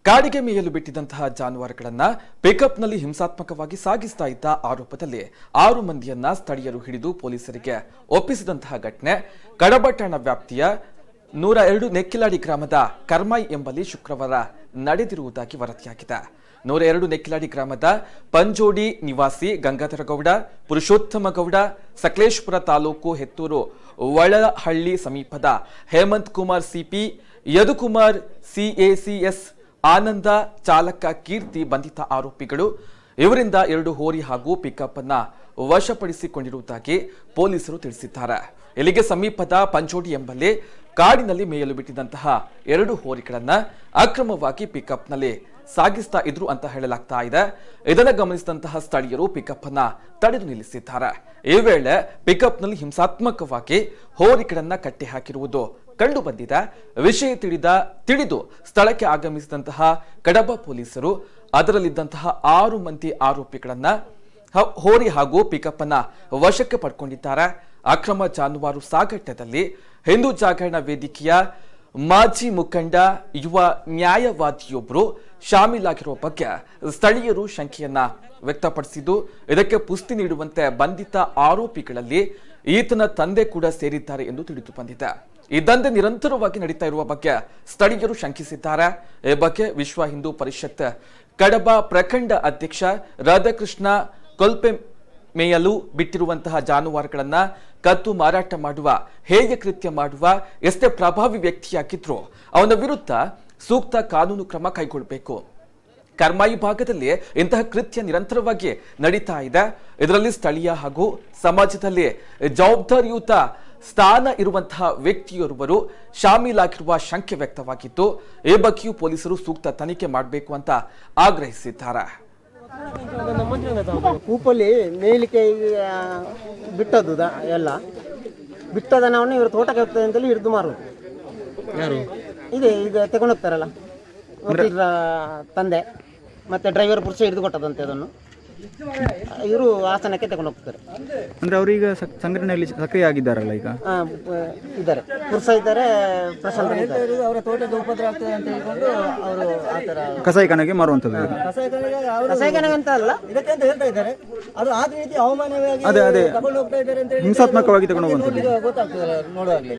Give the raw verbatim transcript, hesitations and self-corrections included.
ಕಾಡಿಗೆ ಮೇಯಲು ಬಿಟ್ಟಿದ್ದಂತಹ ಜಾನುವಾರುಗಳನ್ನ ಪಿಕಪ್ನಲ್ಲಿ ಹಿಂಸಾತ್ಮಕವಾಗಿ ಸಾಗಿಸ್ತಾ ಇದ್ದ ಆರೋಪದಲ್ಲಿ ಆರು ಮಂದಿಯನ್ನ ಸ್ಥಳೀಯರು ಹಿಡಿದು ಪೊಲೀಸರಿಗೆ ಒಪ್ಪಿಸಿದಂತಹ ಘಟನೆ ಕಡಬ ಠಾಣಾ ವ್ಯಾಪ್ತಿಯ ನೂರ ಎರಡು ನೆಕ್ಕಿಲಾಡಿ ಗ್ರಾಮದ ಕರ್ಮಾಯಿ ಎಂಬಲ್ಲಿ ಶುಕ್ರವಾರ ನಡೆದಿರುವುದಾಗಿ ವರದಿಯಾಗಿದೆ. ನೂರ ಎರಡು ನೆಕ್ಕಿಲಾಡಿ ಗ್ರಾಮದ ಪಂಜೋಡಿ ನಿವಾಸಿ ಗಂಗಾಧರ ಗೌಡ, ಪುರುಷೋತ್ತಮ ಗೌಡ, ಸಕಲೇಶಪುರ ತಾಲೂಕು ಹೆತ್ತೂರು ಒಳಹಳ್ಳಿ ಸಮೀಪದ ಹೇಮಂತ್ ಕುಮಾರ್ ಸಿಪಿ, ಯದುಕುಮಾರ್ ಸಿಎಸಿಎಸ್, ಆನಂದ ಚಾಲಕ ಕೀರ್ತಿ ಬಂಧಿತ ಆರೋಪಿಗಳು. ಇವರಿಂದ ಎರಡು ಹೋರಿ ಹಾಗೂ ಪಿಕಪ್ ಅನ್ನ ವಶಪಡಿಸಿಕೊಂಡಿರುವುದಾಗಿ ಪೊಲೀಸರು ತಿಳಿಸಿದ್ದಾರೆ. ಇಲ್ಲಿಗೆ ಸಮೀಪದ ಪಂಚೋಡಿ ಎಂಬಲ್ಲಿ ಕಾಡಿನಲ್ಲಿ ಮೇಯಲು ಬಿಟ್ಟಿದ್ದಂತಹ ಎರಡು ಹೋರಿಗಳನ್ನ ಅಕ್ರಮವಾಗಿ ಪಿಕಪ್ನಲ್ಲಿ ಸಾಗಿಸ್ತಾ ಇದ್ರು ಅಂತ ಹೇಳಲಾಗ್ತಾ ಇದೆ. ಇದನ್ನು ಗಮನಿಸಿದಂತಹ ಸ್ಥಳೀಯರು ಪಿಕಪ್ ಅನ್ನ ತಡೆದು ನಿಲ್ಲಿಸಿದ್ದಾರೆ. ಈ ವೇಳೆ ಪಿಕಪ್ನಲ್ಲಿ ಹಿಂಸಾತ್ಮಕವಾಗಿ ಹೋರಿಗಳನ್ನ ಕಟ್ಟಿ ಹಾಕಿರುವುದು ಕಂಡು ಬಂದಿದೆ. ವಿಷಯ ತಿಳಿದ ತಿಳಿದು ಸ್ಥಳಕ್ಕೆ ಆಗಮಿಸಿದಂತಹ ಕಡಬ ಪೊಲೀಸರು ಅದರಲ್ಲಿದ್ದಂತಹ ಆರು ಮಂದಿ ಆರೋಪಿಗಳನ್ನ ಹೋರಿ ಹಾಗೂ ಪಿಕಪ್ ಅನ್ನ ವಶಕ್ಕೆ ಪಡ್ಕೊಂಡಿದ್ದಾರೆ. ಅಕ್ರಮ ಜಾನುವಾರು ಸಾಗಾಟದಲ್ಲಿ ಹಿಂದೂ ಜಾಗರಣ ವೇದಿಕೆಯ ಮಾಜಿ ಮುಖಂಡ ಯುವ ನ್ಯಾಯವಾದಿಯೊಬ್ಬರು ಶಾಮೀಲಾಗಿರುವ ಬಗ್ಗೆ ಸ್ಥಳೀಯರು ಶಂಕೆಯನ್ನ ವ್ಯಕ್ತಪಡಿಸಿದ್ದು, ಇದಕ್ಕೆ ಪುಷ್ಟಿ ನೀಡುವಂತೆ ಬಂಧಿತ ಆರೋಪಿಗಳಲ್ಲಿ ಈತನ ತಂದೆ ಕೂಡ ಸೇರಿದ್ದಾರೆ ಎಂದು ತಿಳಿದು ಬಂದಿದೆ. ಈ ದಂಧೆ ನಿರಂತರವಾಗಿ ನಡೀತಾ ಇರುವ ಬಗ್ಗೆ ಸ್ಥಳೀಯರು ಶಂಕಿಸಿದ್ದಾರೆ. ಈ ಬಗ್ಗೆ ವಿಶ್ವ ಹಿಂದೂ ಪರಿಷತ್ ಕಡಬ ಪ್ರಖಂಡ ಅಧ್ಯಕ್ಷ ರಾಧಾಕೃಷ್ಣ ಕೊಲ್ಪೆ ಮೇಯಲು ಬಿಟ್ಟಿರುವಂತಹ ಜಾನುವಾರುಗಳನ್ನ ಕತ್ತು ಮಾರಾಟ ಮಾಡುವ, ಹೇಯ ಕೃತ್ಯ ಮಾಡುವ ಎಷ್ಟೇ ಪ್ರಭಾವಿ ವ್ಯಕ್ತಿಯಾಗಿದ್ರು ಅವನ ವಿರುದ್ಧ ಸೂಕ್ತ ಕಾನೂನು ಕ್ರಮ ಕೈಗೊಳ್ಳಬೇಕು. ಕರ್ಮಾಯಿ ಭಾಗದಲ್ಲಿ ಇಂತಹ ಕೃತ್ಯ ನಿರಂತರವಾಗಿ ನಡೀತಾ ಇದೆ. ಇದರಲ್ಲಿ ಸ್ಥಳೀಯ ಹಾಗೂ ಸಮಾಜದಲ್ಲಿ ಜವಾಬ್ದಾರಿಯುತ ಸ್ಥಾನ ಇರುವಂತಹ ವ್ಯಕ್ತಿಯೋರ್ವರು ಶಾಮೀಲಾಗಿರುವ ಶಂಕೆ ವ್ಯಕ್ತವಾಗಿದ್ದು, ಈ ಬಗ್ಗೆಯೂ ಪೊಲೀಸರು ಸೂಕ್ತ ತನಿಖೆ ಮಾಡಬೇಕು ಅಂತ ಆಗ್ರಹಿಸಿದ್ದಾರೆ. ಕೂಪಲ್ಲಿ ಮೇಲಿಕೆ ಬಿಟ್ಟದ್ದು ಎಲ್ಲ ಬಿಟ್ಟ ದನವನ್ನು ಇವರು ತೋಟಕ್ಕೆ ಹೋಗ್ತದೆ ಅಂತೇಳಿ ಹಿಡಿದು ಮಾರುದು. ಯಾರು ಇದೆ ಈಗ ತಗೊಂಡು ಹೋಗ್ತಾರಲ್ಲ, ವಕೀಲರ ತಂದೆ ಮತ್ತೆ ಡ್ರೈವರ್ ಪುರುಷ ಹಿಡಿದು ಕೊಟ್ಟದಂತೆ ಅದನ್ನು ಇವರು ಹಾಸನಕ್ಕೆ ತಗೊಂಡು ಹೋಗ್ತಾರೆ. ಅಂದ್ರೆ ಅವರೀಗ ಸಂಘಟನೆಯಲ್ಲಿ ಸಕ್ರಿಯ ಆಗಿದ್ದಾರಲ್ಲ, ಈಗ ಇದ್ದಾರೆ, ಪುರುಷ ಇದ್ದಾರೆ, ಪ್ರಶಾಂತ್ ಇದ್ದಾರೆ. ಅವರ ತೋಟದ ಉಪದ್ರ ಆಗ್ತದೆ ಅಂತ ಹೇಳ್ಕೊಂಡು ಅವರು ಆತರ ಕಸಾಯಿಖಾನೆಗೆ ಮಾರುವಂತದ್ದು. ಕಸಾಯಿಖಾನೆಗೆ ಅಂತ ಅಲ್ಲ, ಇದಕ್ಕೆ ಅಂತ ಹೇಳ್ತಾ ಇದ್ದಾರೆ. ಅದು ಆದ ರೀತಿ ಅವಮಾನವಾಗಿ ಅದೇ ಅದೇ ತಗೊಂಡು ಹೋಗ್ತಾ ಇದ್ದಾರೆ ಅಂತ ಹಿಂಸಾತ್ಮಕವಾಗಿ ತಗೊಂಡು ಹೋಗುವಂಥದ್ದು ಗೊತ್ತಾಗ್ತದೆ ನೋಡುವಾಗಲೇ.